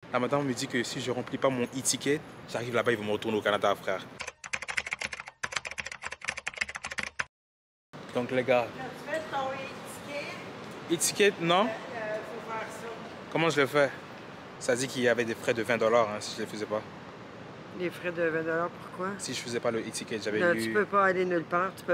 La madame me dit que si je remplis pas mon e-ticket, j'arrive là-bas, ils vont me retourner au Canada, frère. Donc les gars... Tu fais ton e-ticket? E-ticket, non? Faut faire ça. Comment je le fais? Ça dit qu'il y avait des frais de 20 $ si je ne les faisais pas. Les frais de 20 $, pourquoi? Si je faisais pas le e-ticket, j'avais Non, lu... tu peux pas aller nulle part. Tu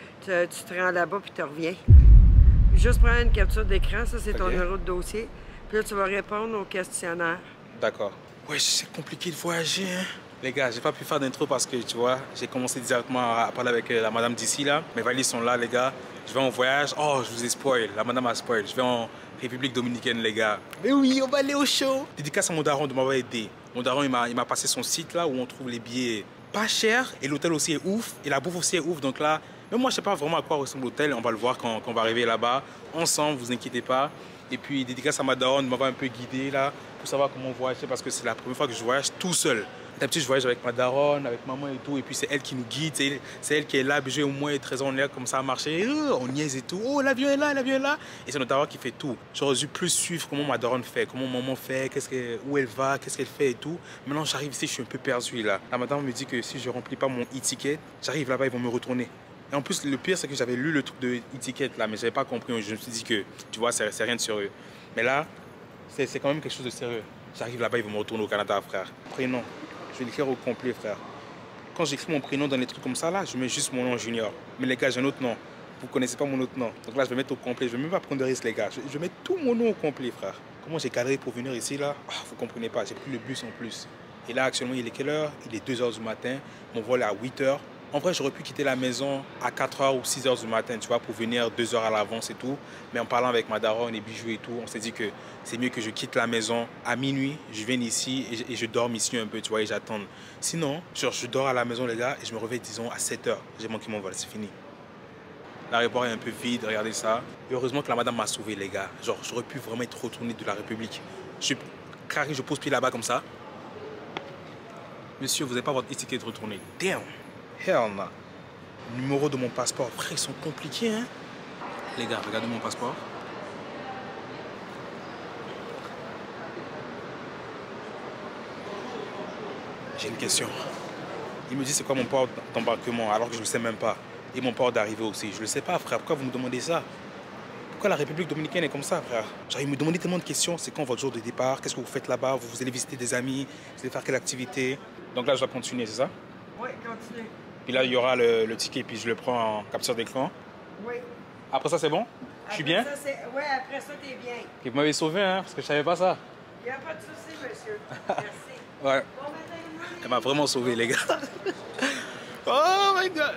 te rends là-bas puis tu reviens. Juste prendre une capture d'écran, ça c'est ton numéro de dossier. Puis là, tu vas répondre au questionnaire. D'accord. Ouais, c'est compliqué de voyager, hein. Les gars, j'ai pas pu faire d'intro parce que, tu vois, j'ai commencé directement à parler avec la madame d'ici, là. Mes valises sont là, les gars. Je vais en voyage. Oh, je vous ai spoil. La madame a spoil. Je vais en République Dominicaine, les gars. Mais oui, on va aller au show. Dédicace à mon daron de m'avoir aidé. Mon daron, il m'a passé son site, là, où on trouve les billets pas chers. Et l'hôtel aussi est ouf. Et la bouffe aussi est ouf. Donc là, même moi, je sais pas vraiment à quoi ressemble l'hôtel. On va le voir quand on va arriver là-bas. Ensemble, vous inquiétez pas. Et puis, dédicace à ma daronne de m'avoir un peu guidé, là, pour savoir comment voyager. Parce que c'est la première fois que je voyage tout seul. D'habitude, je voyage avec ma daronne, avec maman et tout. Et puis, c'est elle qui nous guide. C'est elle qui est là. J'ai au moins 13 ans, on est là, comme ça à marcher. On niaise et tout. Oh, l'avion est là, l'avion est là. Et c'est notre daronne qui fait tout. J'aurais dû plus suivre comment ma daronne fait, comment maman fait, où elle va, qu'est-ce qu'elle fait et tout. Maintenant, j'arrive ici, je suis un peu perdu là. La madame me dit que si je remplis pas mon e-ticket, j'arrive là-bas, ils vont me retourner. Et en plus, le pire, c'est que j'avais lu le truc de e-ticket là, mais j'avais pas compris. Je me suis dit que, tu vois, c'est rien de sérieux. Mais là, c'est quand même quelque chose de sérieux. J'arrive là-bas, ils vont me retourner au Canada, frère. Prénom. Je vais l'écrire au complet, frère. Quand j'écris mon prénom dans les trucs comme ça, là, je mets juste mon nom junior. Mais les gars, j'ai un autre nom. Vous connaissez pas mon autre nom. Donc là, je vais mettre au complet. Je vais même pas prendre de risque, les gars. Je vais mettre tout mon nom au complet, frère. Comment j'ai cadré pour venir ici, là? Vous comprenez pas. J'ai pris le bus en plus. Et là, actuellement, il est quelle heure? Il est 2 h du matin. Mon vol est à 8 h. En vrai, j'aurais pu quitter la maison à 4 h ou 6 h du matin, tu vois, pour venir 2 h à l'avance et tout. Mais en parlant avec ma daronne et bijoux et tout, on s'est dit que c'est mieux que je quitte la maison à minuit, je vienne ici et je dorme ici un peu, tu vois, et j'attends. Sinon, genre, je dors à la maison, les gars, et je me réveille, disons, à 7 h. J'ai manqué mon vol, c'est fini. L'aéroport est un peu vide, regardez ça. Et heureusement que la madame m'a sauvé, les gars. Genre, j'aurais pu vraiment être retourné de la République. Je pose pied là-bas comme ça. Monsieur, vous n'avez pas votre étiquette de retourner. Damn. Hell no. Numéro de mon passeport. Frère, ils sont compliqués, hein. Les gars, regardez mon passeport. J'ai une question. Il me dit c'est quoi mon port d'embarquement alors que je ne le sais même pas. Et mon port d'arrivée aussi. Je ne le sais pas, frère. Pourquoi vous me demandez ça? Pourquoi la République Dominicaine est comme ça, frère? Genre, il me demandait tellement de questions. C'est quand votre jour de départ? Qu'est-ce que vous faites là-bas? Vous allez visiter des amis? Vous allez faire quelle activité? Donc là, je dois continuer, c'est ça? Oui, continue. Puis là, il y aura le ticket, puis je le prends en capture d'écran. Oui. Après ça, c'est bon? Je suis bien? Oui, après ça, t'es bien. Et vous m'avez sauvé, hein, parce que je savais pas ça. Il n'y a pas de souci, monsieur. Merci. Ouais. Bon matin, Elle m'a vraiment sauvé, les gars. Oh my God.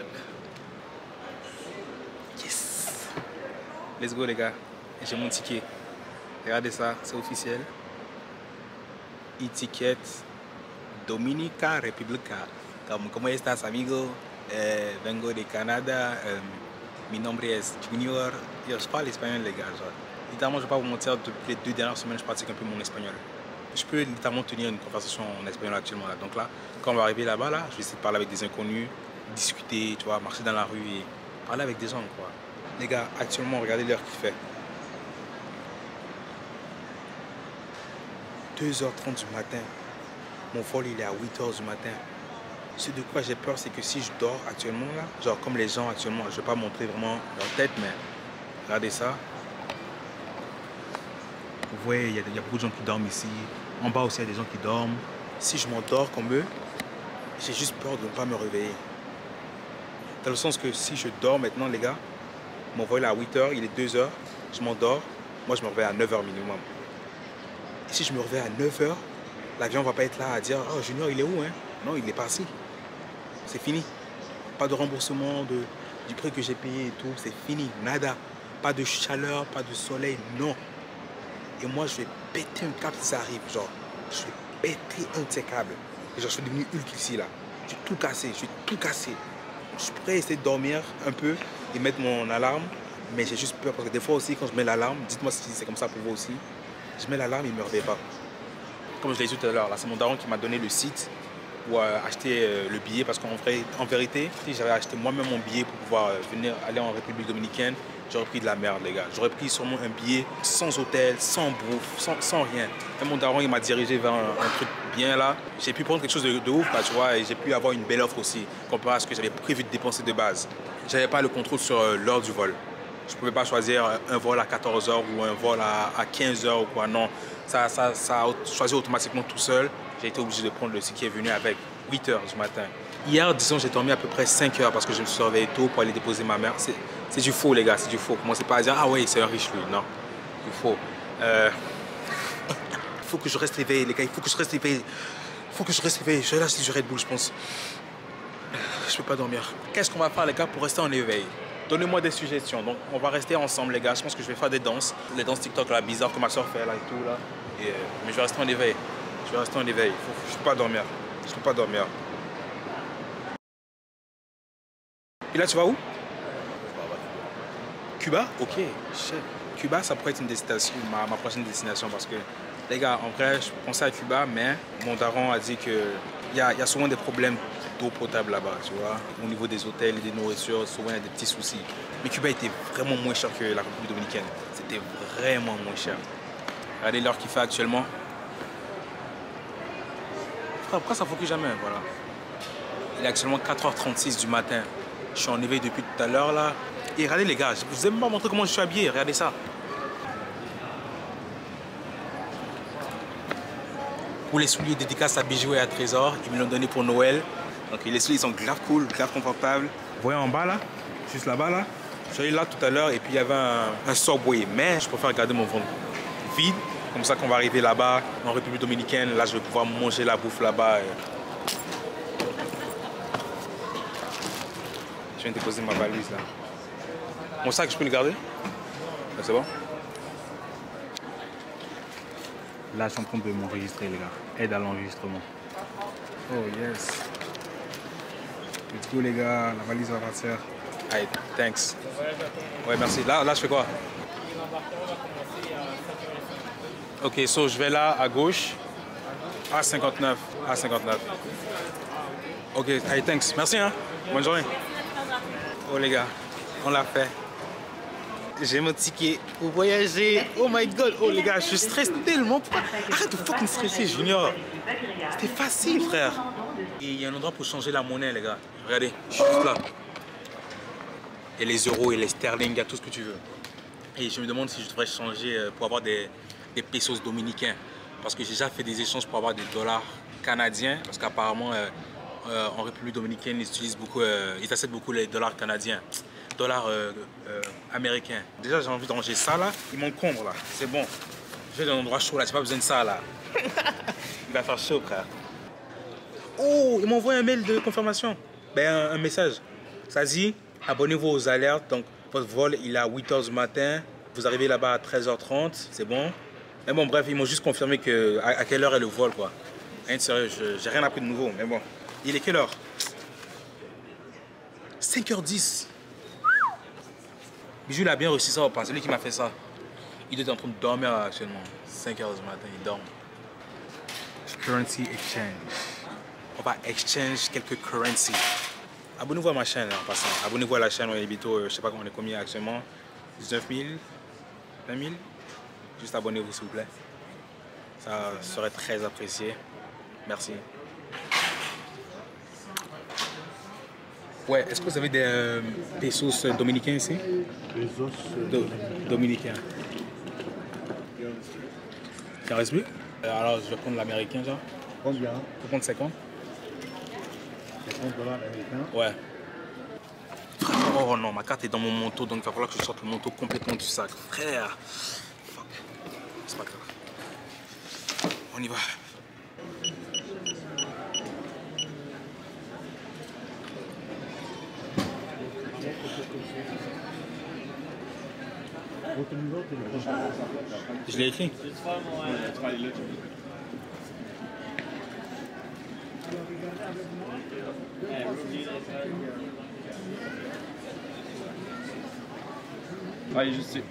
Yes. Let's go, les gars. J'ai mon ticket. Regardez ça, c'est officiel. E-ticket Dominica República. ¿Cómo estás, amigo? Vengo de Canada. Mi nombre es Junior. Je parle espagnol, les gars. Genre. Littéralement, je ne vais pas vous mentir, depuis les 2 dernières semaines, je pratique un peu mon espagnol. Je peux littéralement tenir une conversation en espagnol actuellement. Là. Donc là, quand on va arriver là-bas, là, je vais essayer de parler avec des inconnus, discuter, tu vois, marcher dans la rue et parler avec des gens, quoi. Les gars, actuellement, regardez l'heure qu'il fait. 2 h 30 du matin. Mon vol, il est à 8 h du matin. Ce de quoi j'ai peur, c'est que si je dors actuellement, là, genre comme les gens actuellement, je ne vais pas montrer vraiment leur tête, mais regardez ça. Vous voyez, il y a beaucoup de gens qui dorment ici. En bas aussi, il y a des gens qui dorment. Si je m'endors comme eux, j'ai juste peur de ne pas me réveiller. Dans le sens que si je dors maintenant, les gars, mon vol est à 8 h, il est 2 h, je m'endors, moi je me réveille à 9 h minimum. Et si je me réveille à 9 h, l'avion ne va pas être là à dire « Oh, Junior, il est où, hein ?» Non, il est parti. C'est fini. Pas de remboursement du prix que j'ai payé et tout, c'est fini, nada. Pas de chaleur, pas de soleil, non. Et moi, je vais péter un câble si ça arrive, genre. Je vais péter un de ces câbles. Et genre, je suis devenu Hulk ici, là. Je vais tout casser, je vais tout casser. Je pourrais essayer de dormir un peu et mettre mon alarme, mais j'ai juste peur parce que des fois aussi, quand je mets l'alarme, dites-moi si c'est comme ça pour vous aussi, je mets l'alarme, il ne me réveille pas. Comme je l'ai dit tout à l'heure, là, c'est mon daron qui m'a donné le site pour acheter le billet parce qu'en vérité, si j'avais acheté moi-même mon billet pour pouvoir venir aller en République Dominicaine, j'aurais pris de la merde, les gars. J'aurais pris sûrement un billet sans hôtel, sans bouffe, sans rien. Et mon daron, il m'a dirigé vers un truc bien là. J'ai pu prendre quelque chose de ouf, là, tu vois, et j'ai pu avoir une belle offre aussi, comparé à ce que j'avais prévu de dépenser de base. J'avais pas le contrôle sur l'heure du vol. Je pouvais pas choisir un vol à 14h ou un vol à 15h ou quoi, non. Ça a choisi automatiquement tout seul. J'ai été obligé de prendre le qui est venu avec 8h du matin. Hier, disons, j'ai dormi à peu près 5h parce que je me suis réveillé tôt pour aller déposer ma mère. C'est du faux, les gars, c'est du faux. Commencez pas à dire, ah ouais, c'est un riche, lui. Non, du faux. Il faut que je reste éveillé, les gars, il faut que je reste éveillé. Il faut que je reste éveillé. Je vais lâcher du Red Bull, je pense. Je peux pas dormir. Qu'est-ce qu'on va faire, les gars, pour rester en éveil? Donnez-moi des suggestions. Donc, on va rester ensemble, les gars. Je pense que je vais faire des danses. Les danses TikTok, là, bizarres que ma soeur fait, là, et tout, là. Mais je vais rester en éveil. Je vais rester en éveil. Je peux pas dormir. Je peux pas dormir. Et là, tu vas où? Cuba? Ok. Shit. Cuba, ça pourrait être une destination, ma prochaine destination, parce que, les gars, en vrai, je pensais à Cuba, mais mon daron a dit qu'il y a souvent des problèmes d'eau potable là-bas, tu vois. Au niveau des hôtels et des nourritures, souvent il y a des petits soucis. Mais Cuba était vraiment moins cher que la République dominicaine. C'était vraiment moins cher. Regardez l'heure qu'il fait actuellement. Pourquoi ça focus jamais, voilà. Il est actuellement 4h36 du matin. Je suis en éveil depuis tout à l'heure là. Et regardez les gars, je vous ai même pas montré comment je suis habillé, regardez ça. Pour les souliers dédicaces à Bijoux et à Trésor, ils me l'ont donné pour Noël. Donc les souliers sont grave cool, grave confortables. Vous voyez en bas là, juste là-bas là. Je suis allé là tout à l'heure et puis il y avait un Subway. Mais je préfère garder mon ventre vide. Comme ça qu'on va arriver là-bas, en République dominicaine. Là je vais pouvoir manger la bouffe là-bas. Je viens de déposer ma valise là. Mon sac, je peux le garder? C'est bon? Là, je suis en train de m'enregistrer, les gars. Aide à l'enregistrement. Oh, yes. Let's go, les gars. La valise va partir. Allez, thanks. Ouais, merci. Là, je fais quoi? Ok, so je vais là, à gauche. A59. A59. Ok, allez, thanks. Merci, hein. Bonne journée. Oh, les gars, on l'a fait. J'ai mon ticket pour voyager. Oh my god. Oh les gars, je stresse tellement. Arrête de fucking stresser, Junior. C'était facile, frère. Et il y a un endroit pour changer la monnaie, les gars. Regardez, je suis juste là. Il y a les euros et les sterling, il y a tout ce que tu veux. Et je me demande si je devrais changer pour avoir des pesos dominicains. Parce que j'ai déjà fait des échanges pour avoir des dollars canadiens. Parce qu'apparemment, en République dominicaine, ils utilisent beaucoup, ils achètent beaucoup les dollars canadiens. Dollars américains. Déjà, j'ai envie de ranger ça là. Il m'encombre là. C'est bon. Je vais dans un endroit chaud là. J'ai pas besoin de ça là. Il va faire chaud, frère. Oh, il m'a envoyé un mail de confirmation. Ben, un message. Ça dit, abonnez-vous aux alertes. Donc, votre vol, il est à 8h du matin. Vous arrivez là-bas à 13h30. C'est bon. Mais bon, bref, ils m'ont juste confirmé à quelle heure est le vol, quoi. Rien de sérieux, j'ai rien appris de nouveau. Mais bon, il est quelle heure? 5h10. Bijou, il a bien réussi ça au pas. C'est lui qui m'a fait ça. Il est en train de dormir actuellement. 5h du matin, il dort. Currency exchange. On va exchange quelques currencies. Abonnez-vous à ma chaîne en passant. Abonnez-vous à la chaîne, on est bientôt, je sais pas comment on est combien actuellement. 19 000, 20 000. Juste abonnez-vous s'il vous plaît. Ça serait très apprécié. Merci. Ouais, est-ce que vous avez des pesos dominicains ici? Pesos dominicains. Il en reste plus? Alors je vais prendre l'américain, genre. Combien? Je vais prendre 50. 50 $ américains. Ouais. Oh non, ma carte est dans mon manteau, donc il va falloir que je sorte le manteau complètement du sac. Frère. Fuck. C'est pas grave. On y va. Votre numéro de téléphone. Je l'ai écrit. Allez, je sais.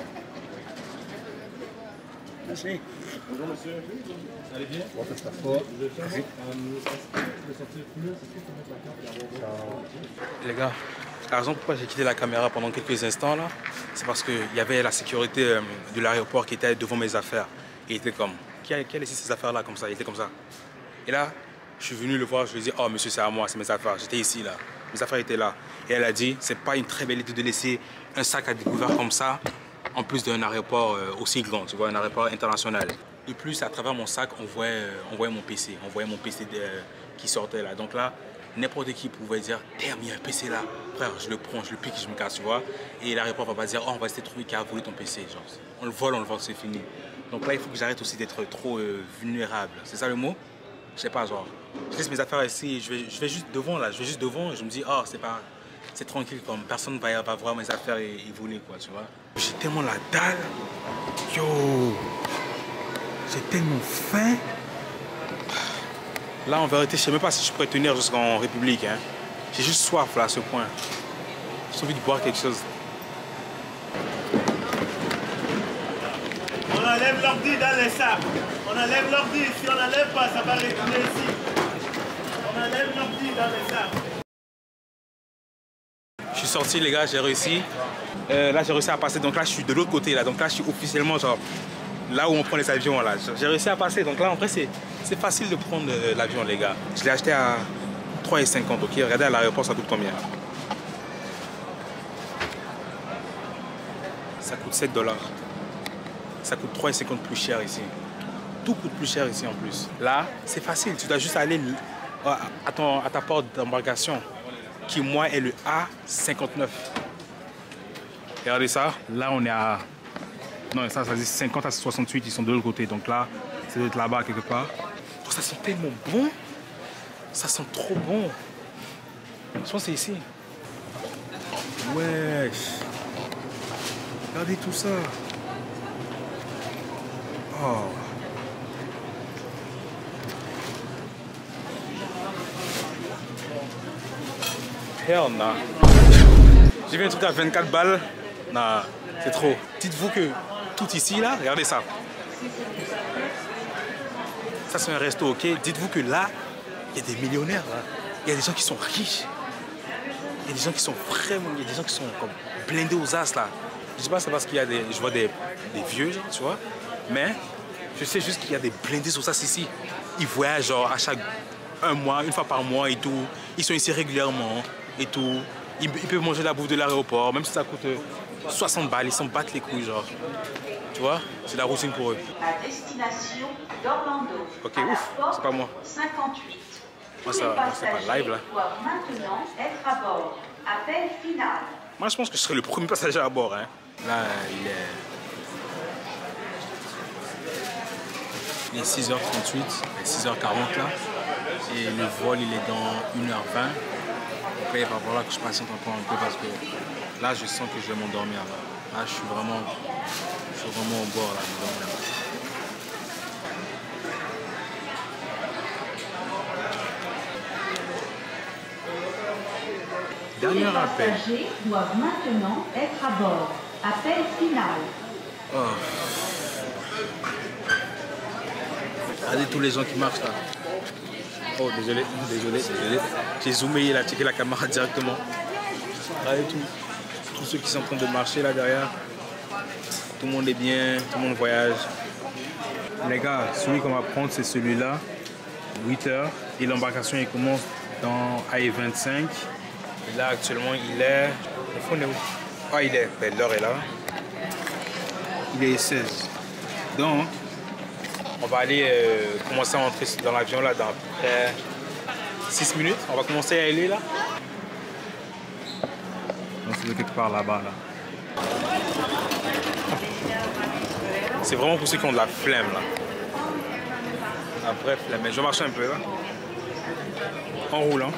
Merci. Bonjour monsieur. Allez bien? Votre passeport. Les gars, La raison pourquoi j'ai quitté la caméra pendant quelques instants là, c'est parce qu'il y avait la sécurité de l'aéroport qui était devant mes affaires. Et il était comme, qui a laissé ces affaires là comme ça? Il était comme ça. Et là, je suis venu le voir, je lui ai dit, oh monsieur, c'est à moi, c'est mes affaires. J'étais ici là, mes affaires étaient là. Et elle a dit, c'est pas une très belle idée de laisser un sac à découvert comme ça, en plus d'un aéroport aussi grand, tu vois, un aéroport international. De plus, à travers mon sac, on voyait mon PC, qui sortait là. Donc là, n'importe qui pouvait dire, damn, il y a un PC là. Frère, je le prends, je le pique, je me casse, tu vois. Et l'aéroport va pas dire, oh, on va essayer de trouver qui a volé ton PC. Genre, on le vole, c'est fini. Donc là, il faut que j'arrête aussi d'être trop vulnérable. C'est ça le mot? Je sais pas, genre, je laisse mes affaires ici, je vais juste devant là, et je me dis, oh, c'est tranquille, comme personne va voir mes affaires et voler, quoi, tu vois. J'ai tellement la dalle. Yo, j'ai tellement faim. Là, en vérité, je sais même pas si je pourrais tenir jusqu'en République, hein. J'ai juste soif, là, à ce point. J'ai envie de boire quelque chose. On enlève l'ordi dans les sacs. On enlève l'ordi. Si on n'enlève pas, ça va retourner ici. On enlève l'ordi dans les sacs. Je suis sorti, les gars, j'ai réussi. Là, j'ai réussi à passer. Donc là, je suis de l'autre côté, là. Donc là, je suis officiellement, genre, là où on prend les avions, là. J'ai réussi à passer. Donc là, en vrai, c'est facile de prendre l'avion, les gars. Je l'ai acheté à 3,50 €, ok? Regardez à l'aéroport, ça coûte combien? Ça coûte 7 $. Ça coûte 3,50 € plus cher ici. Tout coûte plus cher ici en plus. Là, c'est facile. Tu dois juste aller à ta porte d'embarcation, qui, moi, est le A59. Regardez ça. Là, on est à... Non, ça dit 50 à 68. Ils sont de l'autre côté. Donc là, c'est d'être là-bas quelque part. Oh, ça sent tellement bon. Ça sent trop bon. Je pense que c'est ici. Wesh. Regardez tout ça. Oh. Hell nah. J'ai vu un truc à 24 balles. Nah, c'est trop. Dites-vous que tout ici, là, regardez ça. Ça, c'est un resto, ok? Dites-vous que là, il y a des millionnaires, là. Il y a des gens qui sont riches. Il y a des gens qui sont vraiment... Il y a des gens qui sont comme blindés aux as, là. Je sais pas, c'est parce qu'il y a des... Je vois des vieux, genre, tu vois? Mais je sais juste qu'il y a des blindés aux as ici. Ils voyagent, genre, à chaque... un mois, une fois par mois et tout. Ils sont ici régulièrement et tout. Ils peuvent manger la bouffe de l'aéroport, même si ça coûte 60 balles. Ils s'en battent les couilles, genre. Tu vois? C'est la routine pour eux. À destination d'Orlando. Ok, ouf, c'est pas moi. 58. Moi, c'est pas live, là. Doivent maintenant être à bord. Appel final. Moi, je pense que je serai le premier passager à bord, hein. Là, il est 6h38, 6h40, là. Et le vol, il est dans 1h20. Donc là, il va falloir que je patiente encore un peu parce que là, je sens que je vais m'endormir, là. Là, je suis vraiment au bord, là, de m'endormir. Dernier appel. Les passagers doivent maintenant être à bord. Appel final. Oh. Regardez tous les gens qui marchent là. Oh, désolé. J'ai zoomé, il a checké la caméra directement. Regardez tous ceux qui sont en train de marcher là derrière. Tout le monde est bien, tout le monde voyage. Les gars, celui qu'on va prendre, c'est celui-là. 8h. Et l'embarcation, il commence dans AE25. Et là, actuellement, il est... Le fond est où? Ah, il est... Ben, l'heure est là. Il est 16. Donc, on va aller commencer à entrer dans l'avion là dans près 6 minutes. On va commencer à aller là. On se fait quelque part là-bas là. C'est vraiment pour ceux qui ont de la flemme là. La vraie flemme. Mais je vais marcher un peu là. En roulant.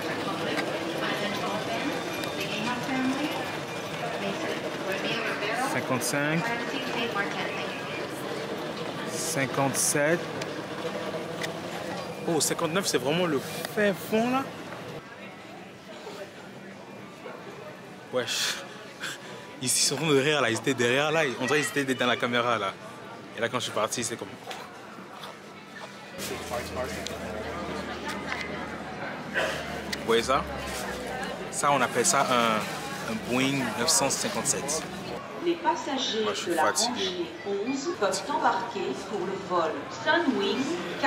« 55, 57. Oh, 59, c'est vraiment le fin fond là. Wesh. Ils sont en train de rire là, ils étaient derrière là. On dirait qu'ils étaient dans la caméra là. Et là, quand je suis parti, c'est comme. Vous voyez ça? Ça, on appelle ça un Boeing 957. Les passagers Moi, je suis de la fatigué. rangée 11 peuvent embarquer pour le vol Sunwing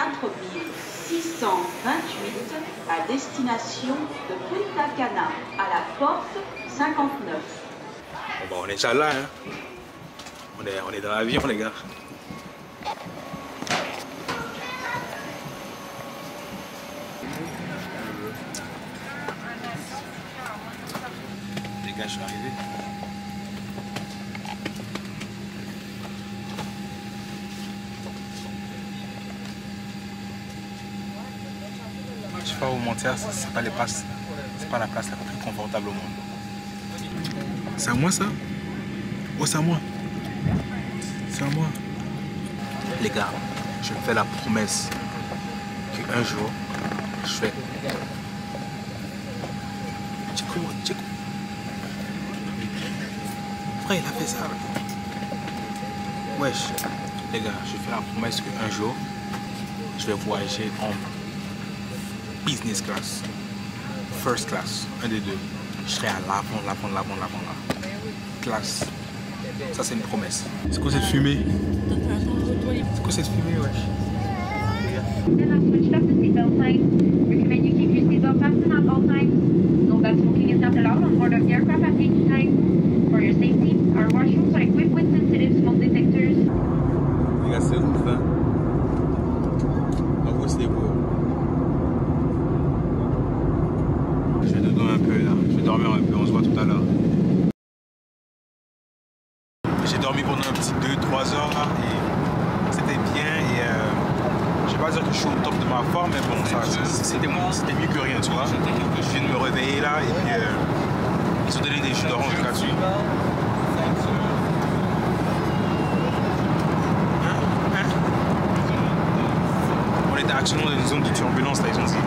4628 à destination de Punta Cana à la porte 59. Bon, on est déjà là, hein. On est dans l'avion, les gars. Les gars, je suis arrivé. Je vais pas vous mentir, c'est pas la place la plus confortable au monde. C'est à moi ça? Oh, c'est à moi. C'est à moi. Les gars, je me fais la promesse qu'un jour, je fais. Chico. Pourquoi il a fait ça? Wesh, les gars, je fais la promesse qu'un jour, je vais voyager en business class, first class, un des deux. Je serai à l'avant. Classe. Ça, c'est une promesse. C'est quoi cette fumée? C'est quoi cette fumée, wesh? And I've switched up the seatbelt sign. Recommend you keep your seatbelt fastened at all times. No gun smoking is not allowed on board of the aircraft at any time. For your safety, our washrooms are equipped with sensitive smoke detectors. Les gars, c'est ouf, hein? Ah ouais, c'est beau. Je vais dodo un peu là. Je vais dormir un peu, on se voit tout à l'heure. J'ai dormi pendant un petit 2-3 heures là et c'était bien et je vais pas dire que je suis au top de ma forme mais bon c'était mieux que rien tu vois. Je viens de me réveiller là et puis ils ont donné des jus d'orange gratuits. On était actuellement dans une zone de turbulence là ils ont dit.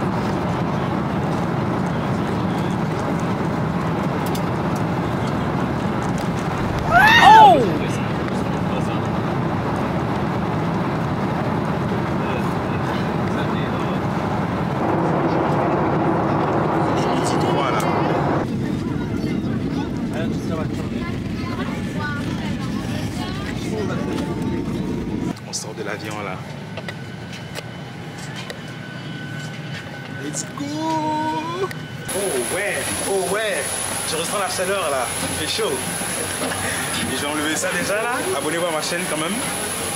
On sort de l'avion là. Let's go! Oh ouais! Je ressens la chaleur là, il fait chaud. Et je vais enlever ça déjà là. Abonnez-vous à ma chaîne quand même.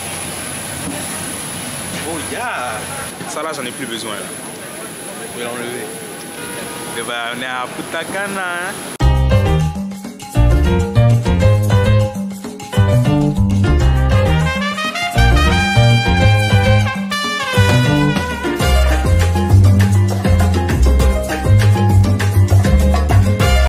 Oh yeah! Ça là j'en ai plus besoin là. Je vais l'enlever. Et ben, on est à Punta Cana. Hein?